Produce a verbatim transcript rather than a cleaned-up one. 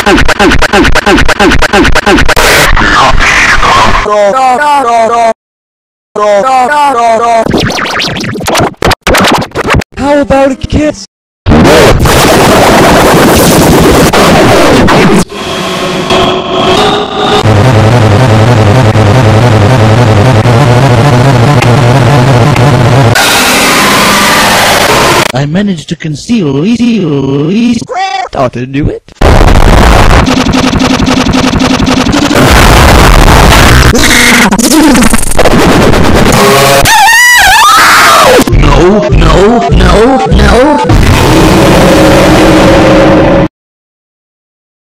How about a kiss? I managed to conceal easy, easy. Ought to do it.